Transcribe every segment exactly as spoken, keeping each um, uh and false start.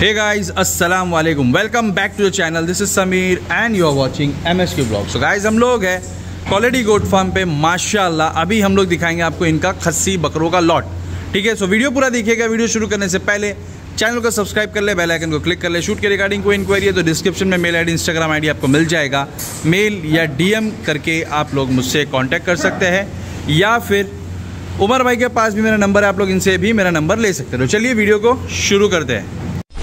हे guys अस्सलाम वालेकुम, welcome back to the channel. This is Sameer and you are watching M S Q blog. So guys हम लोग हैं quality goat farm पे माशाल्लाह। अभी हम लोग दिखाएंगे आपको इनका खस्सी बकरों का लॉट, ठीक है। सो वीडियो पूरा देखिएगा। वीडियो शुरू करने से पहले चैनल को सब्सक्राइब कर ले, बेल आइकन को क्लिक कर ले। शूट के रिगार्डिंग कोई इंक्वायरी है तो डिस्क्रिप्शन में मेल आईडी इंस्टाग्राम आईडी आपको मिल जाएगा। मेल या डीएम करके आप लोग मुझसे कांटेक्ट कर सकते हैं, या फिर उमर भाई के पास भी मेरा नंबर है, आप लोग इनसे भी मेरा नंबर ले सकते हो। चलिए वीडियो को शुरू करते हैं।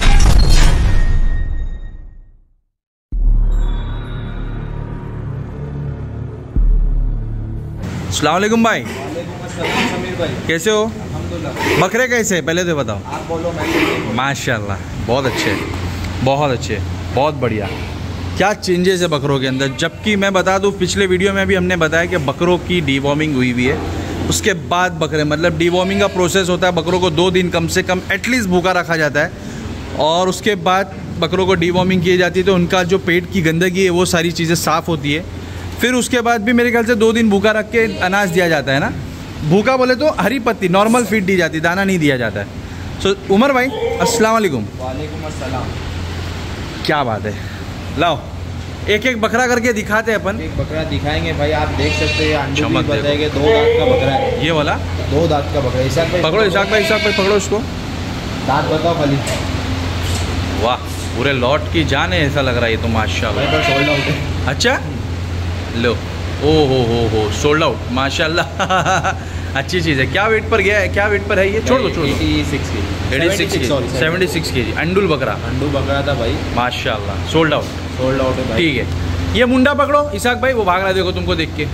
अस्सलाम वालेकुम भाई। समीर भाई कैसे हो? अल्हम्दुलिल्लाह। बकरे कैसे हैं पहले तो बताओ। आप बोलो, मैं माशाल्लाह बहुत अच्छे, बहुत अच्छे, बहुत बढ़िया। क्या चेंजेस है बकरों के अंदर। जबकि मैं बता दूं, पिछले वीडियो में भी हमने बताया कि बकरों की डीवॉर्मिंग हुई हुई है। उसके बाद बकरे मतलब डीवॉर्मिंग का प्रोसेस होता है। बकरों को दो दिन कम से कम एटलीस्ट भूखा रखा जाता है, और उसके बाद बकरों को डीवॉर्मिंग की जाती है तो उनका जो पेट की गंदगी है वो सारी चीज़ें साफ़ होती है। फिर उसके बाद भी मेरे ख्याल से दो दिन भूखा रख के अनाज दिया जाता है ना। भूखा बोले तो हरी पत्ती नॉर्मल फीड दी जाती है, दाना नहीं दिया जाता है। सो so, उमर भाई अस्सलाम वालेकुम। वालेकुम अस्सलाम। क्या बात है, लाओ एक एक बकरा करके दिखाते हैं अपन। एक बकरा दिखाएंगे भाई, आप देख सकते हैं। अंडू भी चमक देखो। बताएंगे। दो दांत का बकरा है ये वाला, दो दांत का बकरा। इसाक भाई पकड़ो इसाक भाई, इसाक भाई पकड़ो इसको। दांत बताओ खाली। वाह, पूरे लॉट की जान है ऐसा लग रहा है ये तो माशाल्लाह। भाई सोल्ड आउट है। अच्छा लो, ओ हो हो हो सोल्ड आउट माशाल्लाह। अच्छी चीज़ है। क्या वेट पर गया है, क्या वेट पर है ये? छोड़ दो छोड़ दो। छियासी केजी सेवेंटी सिक्स के जी अंडुल बकरा। अंडू बकरा था भाई, माशाल्लाह सोल्ड आउट। सोल्ड आउट है भाई। ठीक है, ये मुंडा पकड़ो इसाक भाई, वो भाग रहा है देखो तुमको देख के।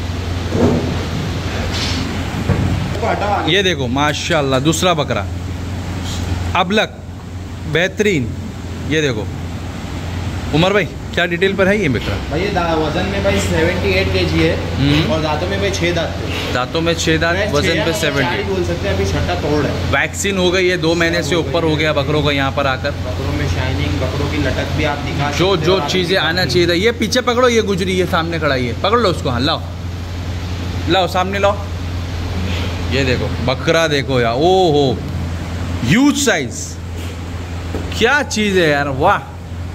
हटाओ आगे। ये देखो माशाल्लाह दूसरा बकरा अबलक बेहतरीन। ये देखो उमर भाई क्या डिटेल पर है ये बकरा? भाई ये दा- वजन में भाई अठहत्तर केजी है, हम्म। और दांतों में भाई छह दांत थे। दांतों में छः दांत, छह वजन या पे चार सेवेंटी। ही बोल सकते हैं। अभी छठा तोड़ है। वैक्सीन हो गई है, दो महीने से ऊपर हो गया बकरों को यहाँ पर आकर। बकरों में शाइनिंग, बकरों की लटक भी आप दिखा जो सकते जो हो। चीज़ें आना चाहिए था। ये पीछे पकड़ो, ये गुजरी, ये सामने खड़ा है, ये पकड़ लो उसको। हाँ लाओ लाओ सामने लाओ। ये देखो बकरा देखो यार, ओ हो ह्यूज साइज। क्या चीज़ है यार, वाह।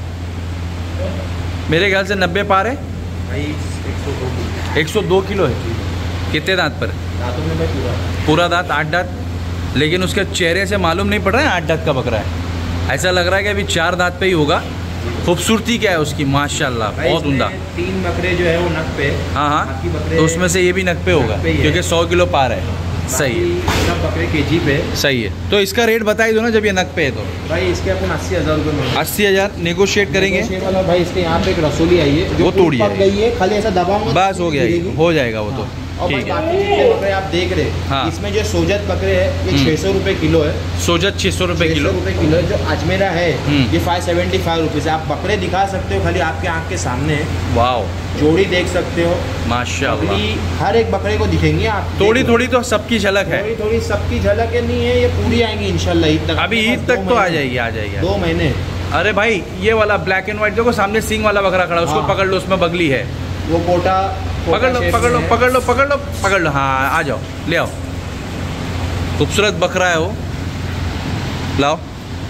मेरे ख्याल से नब्बे पार है, भाई एक सौ दो किलो। एक सौ दो किलो है। कितने दांत पर? दांतों में भाई पूरा पूरा दांत, आठ दांत। लेकिन उसके चेहरे से मालूम नहीं पड़ रहा है आठ दांत का बकरा है। ऐसा लग रहा है कि अभी चार दांत पे ही होगा। खूबसूरती क्या है उसकी माशाल्लाह, भाई बहुत उम्दा। इसमें तीन बकरे जो है वो नक पे है। हाँ हाँ, बाकी बकरे तो उसमें से ये भी नक पे होगा नक पे ही है। क्योंकि सौ किलो पार है। सही है, बाकी सब बकरे केजी पे। सही है। तो इसका रेट बता ही दो ना जब ये नक पे है तो। भाई इसके अपन अस्सी हजार रुपये में अस्सी हज़ार नेगोशिएट करेंगे। शेर वाला भाई, इसके यहाँ पे एक रसोली आई है जो वो तोड़ी पक है। गई है, खाली ऐसा दबाऊंगा बस हो गया, हो जाएगा वो तो। और भाई ठीक है, बाकी जितने बकरे आप देख रहे हैं, हाँ। इसमें जो सोजत बकरे हैं ये हम्म। छह सौ रुपये किलो है। सोजत छः सौ रुपये छह किलो। सौ रुपये किलो है। जो अजमेरा है हम्म। ये फाइव सेवेंटी फाइव रुपीज़। आप बकरे दिखा सकते हो, खाली आपके आँख के सामने है। वाह जोड़ी देख सकते हो। माशाल्लाह। अगली हर एक बकरे को दिखेंगे आप। थोड़ी देखो। थोड़ी तो सबकी झलक है। थोड़ी थोड़ी सबकी झलक है, नहीं है ये पूरी आएंगी इंशाल्लाह ईद तक। अभी ईद तक तो आ जाएगी, आ जाएगी। दो महीने। अरे भाई ये वाला ब्लैक एंड व्हाइट देखो, सामने सिंग वाला बकरा खड़ा है, उसको हाँ। पकड़ लो, उसमें बगली है। वो कोटा पकड़ लो पकड़ लो पकड़ लो पकड़ लो पकड़ लो। हाँ आ जाओ, ले आओ। खूबसूरत बकरा है वो। लाओ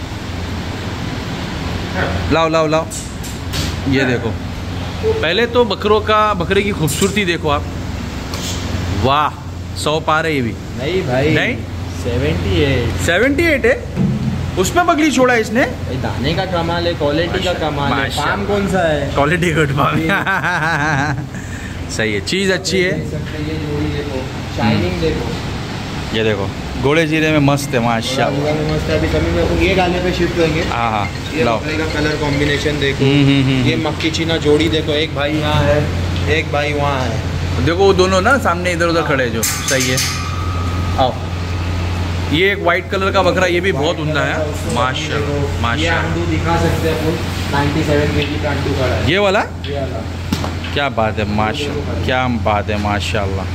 लाओ लाओ लाओ। ये देखो, पहले तो बकरों का, बकरे की खूबसूरती देखो आप। वाह, सौ पार है ये भी। नहीं भाई, नहीं? सेवेंटी है। सेवेंटी एट है, उसमें बगली छोड़ा है इसने। भाई दाने का कमाल है, क्वालिटी का कमाल है। माशाल्लाह। फार्म कौन सा है? Quality good farm. सही है, चीज़ अच्छी है। देख सकते हैं, ये जोड़ी देखो, शाइनिंग देखो। ये देखो घोड़े जीरे में मस्त है माशाल्लाह। पूरा मस्त है। अभी कभी मेरे को ये गाने पे शिफ्ट होंगे। हाँ हाँ ये लाओ। बकरे का कलर कॉम्बिनेशन देखो। हम्म, हम्म, हम्म, ये मक्की चीना जोड़ी देखो, एक भाई यहाँ है, एक भाई वहाँ है। देखो वो दोनों ना सामने इधर उधर खड़े हैं जो। सही है, आओ। ये एक वाइट कलर का बकरा, ये भी बहुत उम्दा है माशाल्लाह ये माशाल्लाह। अंडू दिखा सकते हैं अपन, सत्तानवे केजी का अंडू खड़ा है। ये वाला ये वाला। क्या बात है माशाल्लाह, क्या बात है माशाल्लाह।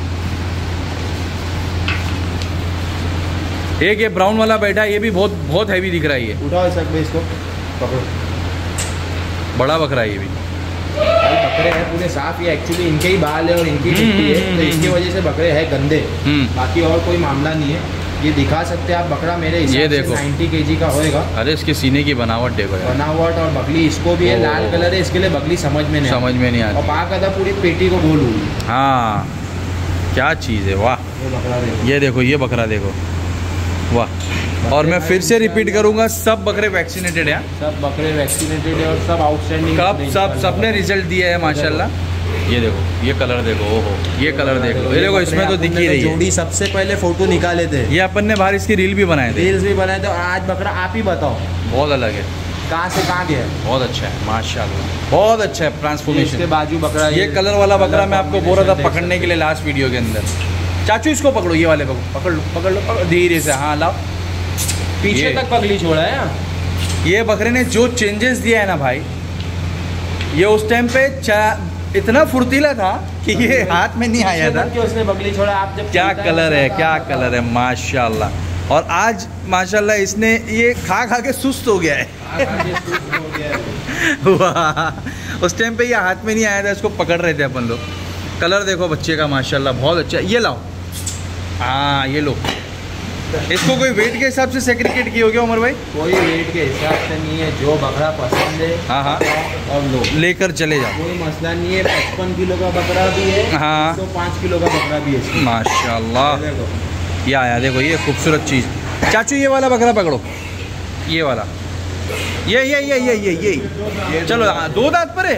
एक ये ब्राउन वाला बैठा है, ये भी बहुत बहुत हैवी दिख रहा है। ये उठाओ इस सकते इसको, पकड़ो। बड़ा बकरा है ये भी। भाई बकरे हैं पूरे साफ, ये एक्चुअली इनके ही बाल है और इनकी हम्म, मिट्टी है, हम्म, तो इसकी हम्म। वजह से बकरे हैं गंदे। हम्म। बाकी और कोई मामला नहीं है। ये दिखा सकते हैं आप बकरा मेरे हिसाब ये से देखो नब्बे केजी का होएगा। अरे इसके सीने की बनावट देखो यार, बनावट और बगली इसको भी है, ओ, लाल कलर है, इसके लिए बगली समझ में नहीं समझ में नहीं और आती। पाक अदा पूरी पेटी को गोल हुई। हाँ क्या चीज़ है, वाह। ये बकरा देखो, ये देखो ये बकरा देखो, वाह। और मैं फिर से रिपीट करूंगा, सब बकरे वैक्सीनेटेड हैं, सब बकरे वैक्सीनेटेड है और सब आउटस्टैंडिंग कब सब सबने रिजल्ट दिया है माशाल्लाह। ये देखो ये कलर देखो, ओहो ये कलर देख लो, ये देखो इसमें तो दिख ही रही है। जोड़ी सबसे पहले फोटो निकाले थे, ये अपन ने बाहर इसकी रील भी बनाए थे, रील्स भी बनाए थे। और आज बकरा आप ही बताओ बहुत अलग है, कहाँ से कहाँ गया है। बहुत अच्छा है माशाल्लाह, बहुत अच्छा है इसके ट्रांसफॉर्मेशन। बाजू बकरा, ये कलर वाला बकरा मैं आपको बोल रहा था पकड़ने के लिए लास्ट वीडियो के अंदर। चाचू इसको पकड़ो, ये वाले पकड़ो, पकड़ लो पकड़ लो पकड़ धीरे से, हाँ लाओ। पीछे ये- तक पगली छोड़ा है। ये बकरे ने जो चेंजेस दिया है ना भाई, ये उस टाइम पे चा- इतना फुर्तीला था कि ये हाथ में नहीं आया था। कि उसने बगली छोड़ा, आप जब क्या खेलता है कलर है, उसका क्या काम कलर है माशाल्लाह। और आज माशाल्लाह इसने ये खा खा के सुस्त हो गया है। आगे सुस्त हो गया है। वाह, उस टाइम पे ये हाथ में नहीं आया था, इसको पकड़ रहे थे अपन लोग। कलर देखो बच्चे का माशाल्लाह बहुत अच्छा है। ये लाओ, हाँ ये लो। इसको कोई वेट के हिसाब से सेग्रीगेट किए हो गया उमर भाई? कोई वेट के हिसाब से नहीं है, जो बकरा पसंद है हाँ हाँ और लो, लेकर चले जाओ, कोई मसला नहीं है। पचपन किलो का बकरा भी है, हाँ। तो पाँच किलो का बकरा भी है इसमें। माशाल्लाह। देखो ये आया देखो, ये खूबसूरत चीज़। चाचू ये वाला बकरा पकड़ो, ये वाला, ये ये ये ये ये ये चलो, हाँ, दो दांत पर है,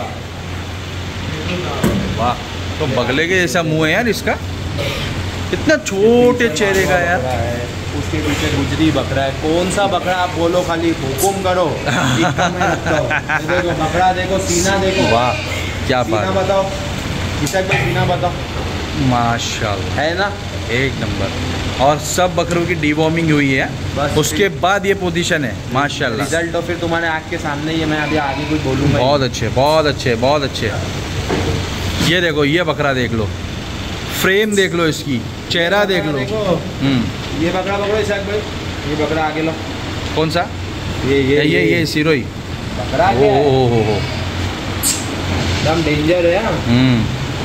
वाह। तो बगले के जैसा मुंह है यार इसका, इतना छोटे चेहरे का यार। बकरा है, उसके पीछे गुजरी बकरा है। कौन सा बकरा आप बोलो, खाली हुकुम करो, इतना मैं रखता हूँ। ये देखो बकरा देखो, सीना देखो, वाह क्या सीना बात बताओ इशक भाई, सीना बताओ, है, माशाल्लाह है ना। एक नंबर। और सब बकरों की डीवॉर्मिंग हुई है, बस उसके बाद ये पोजीशन है माशाल्लाह। रिजल्ट तो फिर तुम्हारे आँख के सामने ही है, मैं अभी आगे कुछ बोलूँगा। बहुत अच्छे बहुत अच्छे बहुत अच्छे। ये देखो ये बकरा देख लो, फ्रेम देख लो, इसकी चेहरा देख लो। हम्म, ये बकरा पकड़ो इशक भाई, ये बकरा आगे लो। कौन सा? ये ये ये ये सिरोही, बकरा ओ क्या है? हो हो हो, एकदम डेंजर है। हाँ? हम्म,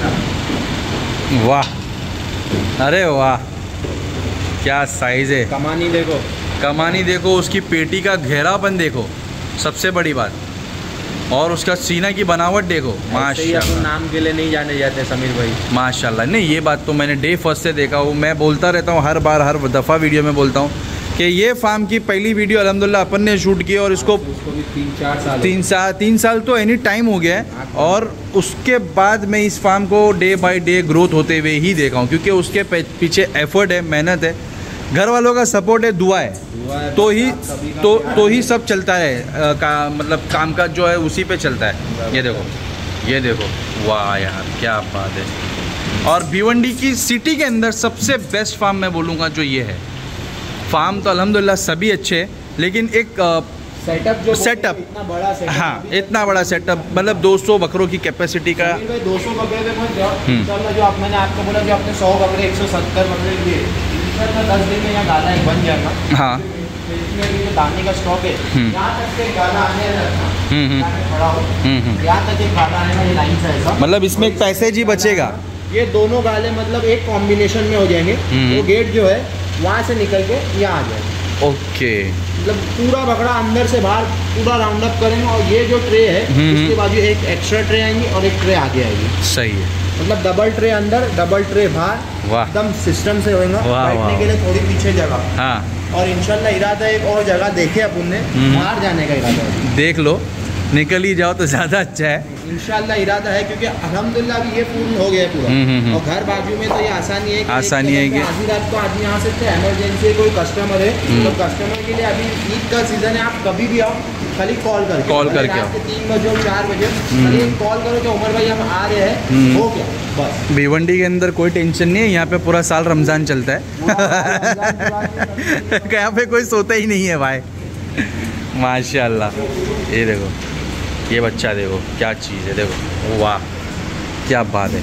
वाह, अरे वाह क्या साइज है। कमानी देखो, कमानी देखो, उसकी पेटी का घेरापन देखो, सबसे बड़ी बात, और उसका सीना की बनावट देखो ऐसे ही अपन माशाल्लाह नाम के लिए नहीं जाने जाते समीर भाई। माशाल्लाह। नहीं ये बात तो मैंने डे फर्स्ट से देखा हूँ, मैं बोलता रहता हूँ हर बार, हर दफ़ा वीडियो में बोलता हूँ कि ये फार्म की पहली वीडियो अल्हम्दुलिल्लाह अपन ने शूट की, और इसको उसको भी तीन चार साल तीन साल तीन साल तो एनी टाइम हो गया है। और उसके बाद मैं इस फार्म को डे बाय डे ग्रोथ होते हुए ही देखा हूँ, क्योंकि उसके पे- पीछे एफर्ट है, मेहनत है, घर वालों का सपोर्ट है, दुआ है, हुआ है। तो ही आप सभी का तो प्यार तो है। ही सब चलता है, अ, का मतलब काम का जो है उसी पे चलता है। ये देखो ये देखो, वाह यार क्या बात है। और भिवंडी की सिटी के अंदर सबसे बेस्ट फार्म मैं बोलूँगा जो ये है। फार्म तो अल्हम्दुलिल्लाह सभी अच्छे हैं, लेकिन एक अ, सेटअप जो सेटअप, इतना बड़ा सेटअप, हाँ इतना बड़ा सेटअप, मतलब दो सौ बकरों की कैपेसिटी का। समीर भाई दो सौ बकरे पे मत जाओ। हम्म। इंशाल्लाह जो आप मैंने आपको बोला, जो आपने सौ बकरे एक सौ सत्तर बकरे लिए, इंशाल्लाह दस दिन में यहाँ गाला एक बन जाएगा। हाँ इसमें अभी जो दाने का स्टॉक है, हम्म। यहाँ तक से गाला आने लगना, हम्म, हम्म। यहाँ पे खड़ा हो, हम्म, हम्म। यहाँ तक एक गाला आएगा, ये लाइन से ऐसा। मतलब इसमें एक पैसेज ही बचेगा। ये दोनों गाले मतलब एक कॉम्बिनेशन में हो जाएंगे। हम्म। वो गेट जो है वहाँ से निकल के यहाँ आ जाएगा, ओके, मतलब पूरा बकरा अंदर से बाहर पूरा राउंड अप करेंगे। और ये जो ट्रे है, हम्म। इसके बाजू एक एक्स्ट्रा ट्रे आएंगी और एक ट्रे आगे आएगी, सही है, मतलब डबल ट्रे अंदर डबल ट्रे बाहर, वाह एकदम सिस्टम से होएगा। वाह, बैठने वाह। के लिए थोड़ी पीछे जगह, हाँ और इंशाल्लाह इरादा एक और जगह देखे अपन ने, हम्म। बाहर जाने का इरादा है। देख लो, निकल ही जाओ तो ज़्यादा अच्छा है। इंशाल्लाह इरादा है, क्योंकि अल्हम्दुलिल्लाह अभी ये पूर्ण हो गया है पूरा। हम्म, हम्म, हम्म। और घर बाजू में तो ये आसानी है कि आसानी है कि- आधी रात को आदमी आ सकते हैं, इमरजेंसी कोई कस्टमर है हम्म। तो कस्टमर के लिए अभी ईद का सीजन है, आप कभी भी आओ, खाली कॉल करके कॉल भले करके रात आओ। के तीन बजे और चार बजे, हम्म। खाली एक कॉल करो कि उमर भाई हम आ रहे हैं, हम्म। हो गया बस। भिवंडी के अंदर कोई टेंशन नहीं है, यहाँ पे पूरा साल रमज़ान चलता है। यहाँ पे कोई सोता ही नहीं है भाई, माशाल्लाह। ये देखो ये बच्चा देखो क्या चीज़ है, देखो वाह क्या बात है।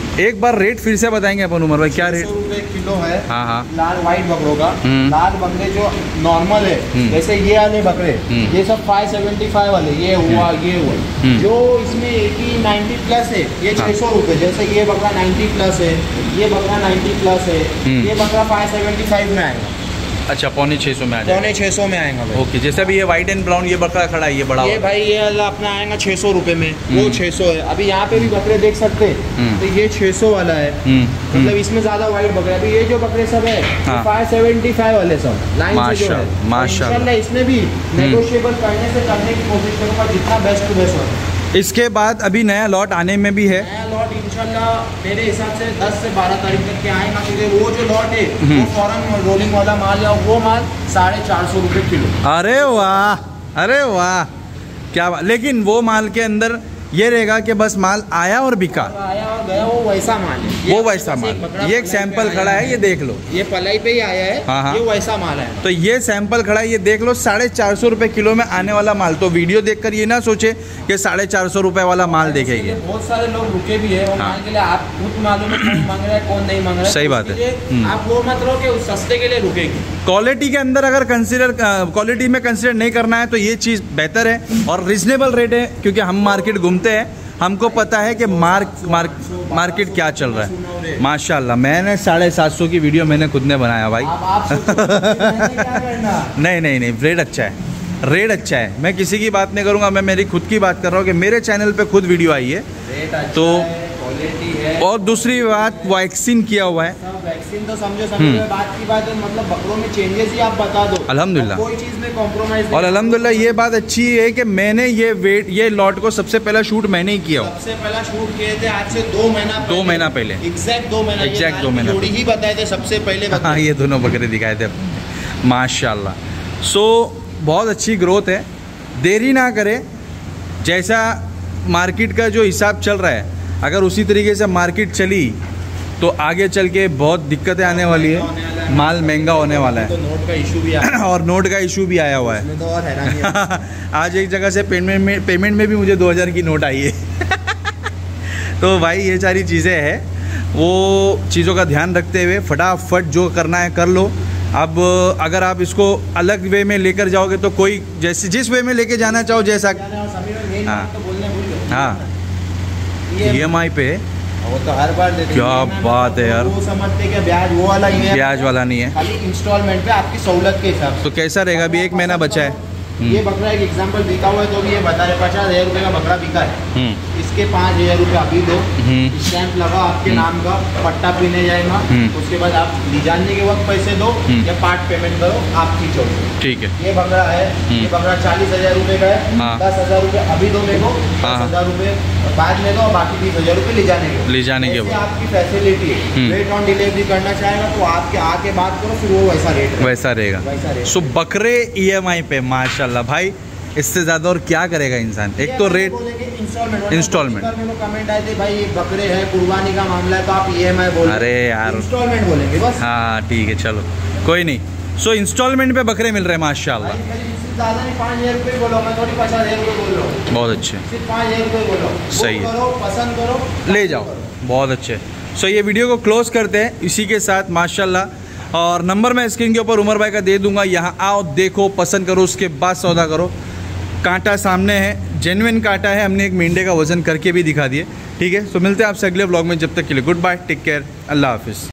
एक बार रेट फिर से बताएंगे अपन उमर भाई, क्या रेट? छह सौ रुपए किलो है। हाँ हाँ। लाल वाइट बकरों का। हम्म। लाल बकरे जो नॉर्मल है, जैसे ये वाले बकरे, हम्म। ये सब पाँच सौ पचहत्तर वाले, ये हुआ ये हुआ। हम्म। जो इसमें एटी नाइन्टी प्लस है, ये हाँ। छह सौ रुपए। जैसे ये बकरा नब्बे प्लस है, ये बकरा नब्बे प्लस है, हम्म। ये बकरा पाँच सौ पचहत्तर में आएगा। अच्छा, पौने छः सौ में आ जाएगा। पौने छः सौ में आएगा भाई। ओके, जैसे अभी ये वाइट एंड ब्राउन ये बकरा खड़ा है, ये बड़ा ये वाला। भाई ये वाला अपना आएगा छह सौ रुपए में, वो हम्म। छह सौ है। अभी यहाँ पे भी बकरे देख सकते हैं, हम्म। तो ये छह सौ वाला है। हम्म, मतलब इसमें ज्यादा वाइट बकरे, अभी ये जो बकरे सब है हाँ। पाँच सौ पचहत्तर वाले सब लाइन से जो है। माशाल्लाह, माशाल्लाह। इंशाल्लाह इसमें भी नेगोशिएबल करने से करने की कोशिश करूँगा, जितना बेस्ट टू बेस्ट हो। इसके बाद अभी नया लॉट आने में भी है। नया लॉट इंशाल्लाह मेरे हिसाब से दस से बारह तारीख तक के आएगा, क्योंकि वो जो लॉट है वो फॉरन रोलिंग वाला माल या वो माल साढ़े चार सौ रुपये किलो। अरे वाह, अरे वाह, क्या बात। लेकिन वो माल के अंदर ये रहेगा कि बस माल आया और बिका, आया और गया, वो वैसा माल है। वो वैसा माल। ये एक सैंपल खड़ा है, ये देख लो, ये पलाई पे ही आया है। हाँ हाँ। ये वैसा माल है। तो ये सैंपल खड़ा है, ये देख लो, साढ़े चार सौ रुपये किलो में आने वाला माल। तो वीडियो देखकर ये ना सोचे कि साढ़े चार सौ रुपये वाला माल देखेंगे। बहुत सारे लोग रुके भी है, और हाँ। माल के लिए आप खुद मालूम है कौन मांग रहा है कौन नहीं मांग रहा है। सही तो बात है। इसलिए हम्म। आप वो मत रहो कि उस सस्ते के लिए रुकेगी। क्वालिटी के अंदर अगर कंसिडर क्वालिटी में कंसिडर नहीं करना है तो ये चीज़ बेहतर है और रिजनेबल रेट है, क्योंकि हम मार्केट घूमते हैं, हमको पता है कि मार्क मार्क मार्केट क्या चल रहा है। माशाल्लाह, मैंने साढ़े सात सौ की वीडियो मैंने खुद ने बनाया भाई। अब आप सोचो कि मैंने क्या करना। नहीं नहीं नहीं, रेट अच्छा है, रेट अच्छा है। मैं किसी की बात नहीं करूँगा, मैं मेरी खुद की बात कर रहा हूँ कि मेरे चैनल पे खुद वीडियो आई है। रेट अच्छा तो है, क्वालिटी है। और दूसरी बात, वैक्सीन किया हुआ है। सब वैक्सीन तो समझो समझो बात की बात है, मतलब बकरों में चेंजेस ही आप बता दो। अल्हम्दुलिल्लाह। कोई चीज़ में कॉम्प्रोमाइज। और अल्हम्दुलिल्लाह ये बात अच्छी है कि मैंने ये वेट ये लॉट को सबसे पहला शूट मैंने ही किया हो। सबसे पहला शूट किए थे आज से दो महीना दो महीना पहले। एग्जैक्ट दो महीना Exact दो महीना जोड़ी ही बताए थे सबसे पहले। हाँ, ये दोनों बकरे दिखाए थे माशाल्लाह। सो बहुत अच्छी ग्रोथ है, देरी ना करें। जैसा मार्केट का जो हिसाब चल रहा है, अगर उसी तरीके से मार्केट चली तो आगे चल के बहुत दिक्कतें आने वाली है, माल महंगा होने वाला तो है। नोट का इशू भी आया और नोट का इशू भी आया हुआ है। इसमें तो और हैरानी है। आज एक जगह से पेमेंट में पेमेंट में भी मुझे दो हज़ार की नोट आई है। तो भाई ये सारी चीज़ें हैं, वो चीज़ों का ध्यान रखते हुए फटाफट जो करना है कर लो। अब अगर आप इसको अलग वे में लेकर जाओगे तो कोई जैसे जिस वे में लेके जाना चाहो, जैसा हाँ। हाँ, ई एम आई पे वो तो हर बार देते हैं। क्या ई एम आई बात है यार। वो समझते हैं कि ब्याज वो वाला ही है, ब्याज वाला नहीं है। खाली इंस्टॉलमेंट पे आपकी सहूलत के हिसाब से। तो कैसा रहेगा? अभी एक महीना बचा है। ये बकरा एक एग्जांपल बिका हुआ है, तो भी ये बता रहे पचास हजार रुपये का बकरा बिका है। हम्म, इसके पाँच हजार रुपये अभी दो, हम्म, स्टैंप लगा आपके नाम का, पट्टा पीने जाएगा, हम्म। उसके बाद आप ले जाने के वक्त पैसे दो हम्म। या पार्ट पेमेंट करो, आपकी चोट। ठीक है। ये बकरा है, ये बकरा चालीस हजार रुपये का है। हाँ। दस हजार रुपये अभी दो मेरे को, दस हाँ। हजार रुपये बाद में दो, और बाकी बीस हजार रुपये ले जाने के ले जाने के ऐसे बाद। आपकी फैसिलिटी है। हम्म। वेट ऑन डिलीवरी करना चाहेगा तो आपके आके बात करो, फिर वो वैसा रेट रहेगा। वैसा रहेगा। वैसा रेट। सो बकरे ई एम आई पे माशाल्लाह भाई, इससे ज़्यादा और क्या करेगा इंसान। एक तो रेट इंस्टॉलमेंट इंस्टॉलमेंट। मेरे को कमेंट आए थे भाई ये बकरे हैं, कुर्बानी का मामला है, तो आप ई एम आई बोलो। अरे यार। इंस्टॉलमेंट बोलेंगे बस। हाँ ठीक है, चलो कोई नहीं। सो इंस्टॉलमेंट पे बकरे मिल रहे हैं माशाल्लाह। भाई मेरी इससे ज़्यादा नहीं, पाँच हजार रुपये बोलो, मैं थोड़ी पचास हजार रुपये बोल रहा हूँ। बहुत अच्छे, सिर्फ पाँच हजार रुपये बोलो। सही है। बुक करो, पसंद करो, ले जाओ, बहुत अच्छे। सो ये वीडियो को क्लोज करते हैं इसी के साथ माशाल्लाह। और नंबर मैं स्क्रीन के ऊपर उमर भाई का दे दूंगा, यहाँ आओ, देखो, पसंद करो, उसके बाद सौदा करो। कांटा सामने है, जेन्युइन कांटा है, हमने एक मेंढे का वजन करके भी दिखा दिए। ठीक है, सो मिलते हैं आपसे अगले व्लॉग में, जब तक के लिए गुड बाय, टेक केयर, अल्लाह हाफिज़।